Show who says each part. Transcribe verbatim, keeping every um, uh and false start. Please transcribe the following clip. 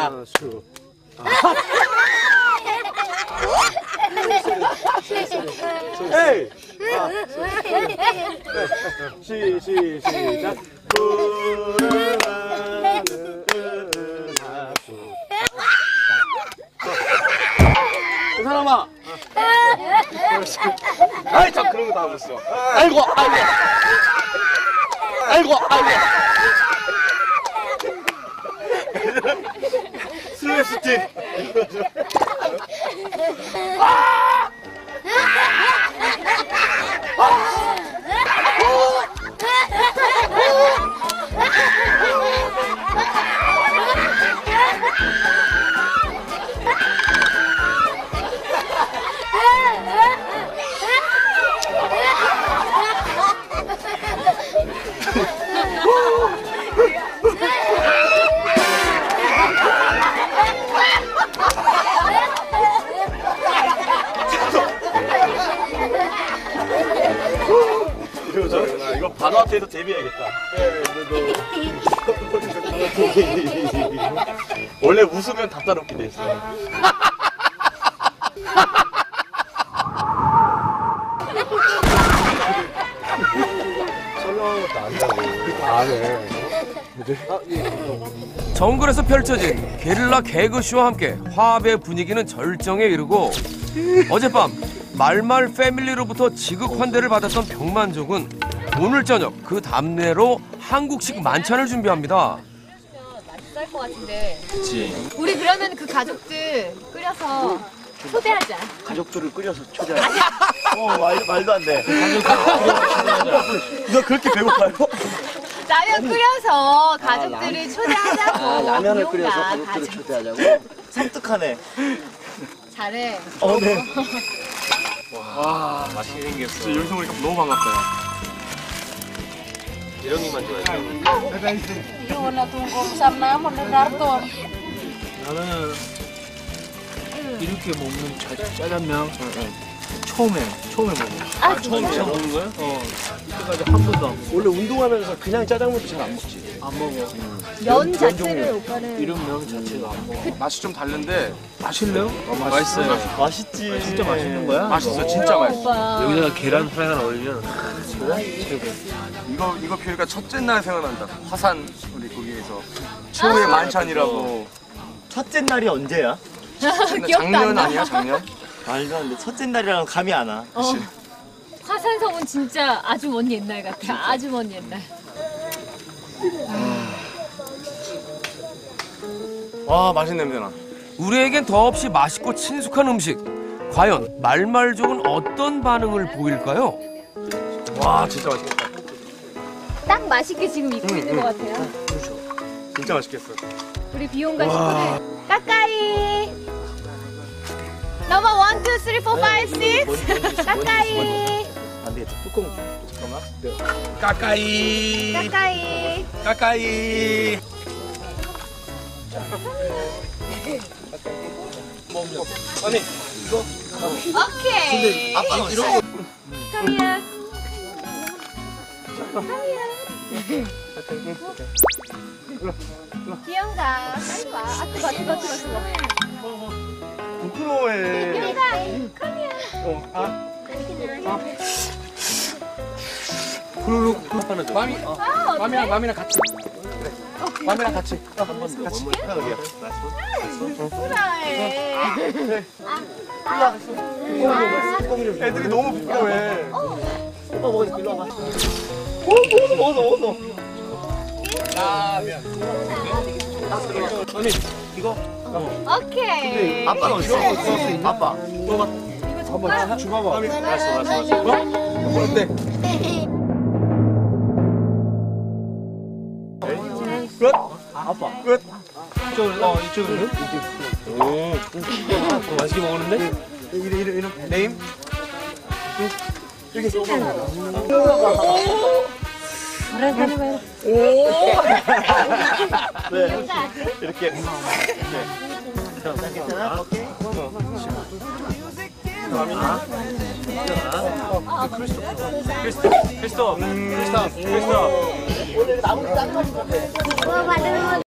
Speaker 1: 수. 에이! 시, 시, 시작. 푸른 하늘은 하수. 그 사람아! 아이, 참, 그런 거 다 하고 있어. 아이고, 아이고! 아이고, 아이고! 슬래시티! 아! 이거 바로 앞에서 데뷔해야겠다. 원래 웃으면 답답하게 돼 있어. 설렁한 것도 안다고. 안 해.
Speaker 2: 정글에서 펼쳐진 게릴라 개그쇼와 함께 화합의 분위기는 절정에 이르고 어젯밤 말말 패밀리로부터 지극 환대를 받았던 병만족은 오늘 저녁 그 답례로 한국식 만찬을 준비합니다.
Speaker 3: 맛있을 것 같은데.
Speaker 1: 그치.
Speaker 3: 우리 그러면 그 가족들 끓여서 초대하자.
Speaker 1: 가족들을 끓여서 초대하자. 어, 말, 말도 안 돼. 너 그렇게 배고파요?
Speaker 3: 라면 끓여서 가족들을
Speaker 1: 아,
Speaker 3: 초대하자고.
Speaker 1: 아, 라면을
Speaker 3: 귀여운다,
Speaker 1: 끓여서 가족들을
Speaker 3: 가족.
Speaker 1: 초대하자고? 섬뜩하네.
Speaker 3: 잘해.
Speaker 1: 어, 네.
Speaker 2: 와, 맛있게 생겼어. 진짜 여기서 보니까 너무 반갑다. 이런이만 좋아해.
Speaker 4: 나는 이렇게 먹는 짜, 짜장면 처음에 처음에 먹어.
Speaker 3: 아,
Speaker 4: 처음
Speaker 3: 진짜?
Speaker 4: 처음 먹는 거야? 어. 이때까지 한 번도 안,
Speaker 1: 원래 운동하면서 그냥 짜장면도 잘 안 먹지.
Speaker 4: 안 먹어.
Speaker 3: 면 자체를 오빠는.
Speaker 4: 이런 면 자체가 안 먹어.
Speaker 2: 맛이 좀 다른데
Speaker 4: 맛있네요?
Speaker 2: 맛있어요.
Speaker 1: 맛있지.
Speaker 4: 진짜 맛있는 거야?
Speaker 2: 맛있어, 진짜 맛있어.
Speaker 3: 오빠.
Speaker 4: 여기다가 계란 프라이 하나 올리면 최고.
Speaker 2: 이거 이거 비우니까 첫째 날 생각난다. 화산 우리 거기에서 최후의 만찬이라고.
Speaker 1: 첫째 날이 언제야?
Speaker 3: 기억도
Speaker 2: 작년
Speaker 3: 안 나.
Speaker 2: 아니야, 작년?
Speaker 1: 말도 안 돼. 첫째 날이랑 감이 안 와.
Speaker 3: 어. 화산섬은 진짜 아주 먼 옛날 같아. 아주 먼 옛날.
Speaker 2: 와, 맛있는 냄새나. 우리에겐 더없이 맛있고 친숙한 음식. 과연 말말족은 어떤 반응을 보일까요? 와, 진짜 맛있겠다.
Speaker 3: 딱 맛있게 지금 입고 있는 것 같아요.
Speaker 2: 진짜 맛있겠어.
Speaker 3: 우리 비용가 식구들. 까까이. 넘버 원, 투, 쓰리, 포, 파이브, 식스. 까까이.
Speaker 1: 안 되겠다. 뚜껑. 잠깐만. 네.
Speaker 2: 까까이.
Speaker 3: 까까이.
Speaker 2: 까까이. 아니, 이거.
Speaker 3: 오케이.
Speaker 1: 아빠가 이런 거.
Speaker 3: 카미야. 비용가. 빨리 와. 아, 뜨거, 뜨거, 뜨거, 뜨거.
Speaker 1: 부끄러워해.
Speaker 3: 비용가. 카미야.
Speaker 1: 어, 아.
Speaker 4: 후루룩 하나 줘.
Speaker 2: 맘이, 어.
Speaker 3: 아, 어때?
Speaker 2: 맘이랑, 맘이랑 같이. 그래. 맘이랑 같이. 어, 같이.
Speaker 1: 하나 여기야.
Speaker 3: 불안해.
Speaker 1: 애들이 너무 부끄러워해. 오빠 먹어줄게. 일로 와봐. 어, 먹었어, 먹었어, 먹었어.
Speaker 2: 아, 미안.
Speaker 1: 아니, 이거.
Speaker 3: 오케이.
Speaker 1: 아빠가 어딨어? 아빠. 먹어봐.
Speaker 3: 한번
Speaker 1: 줘봐봐.
Speaker 2: 알았어, 알았어, 알았어. 어? 어때? 끝?
Speaker 1: 아빠.
Speaker 2: 끝?
Speaker 4: 이쪽으로, 어, 이쪽으로.
Speaker 2: 오.
Speaker 4: 맛있게 먹었는데?
Speaker 1: 이름, 이름, 이름.
Speaker 2: 네임?
Speaker 1: 이렇게 쏘봐. 네. 이렇게. 괜찮아? 오케이.
Speaker 2: 크리스토, 크리스토, 크리스토, 크리스토.
Speaker 1: 오늘 나무 딴 거인 건데.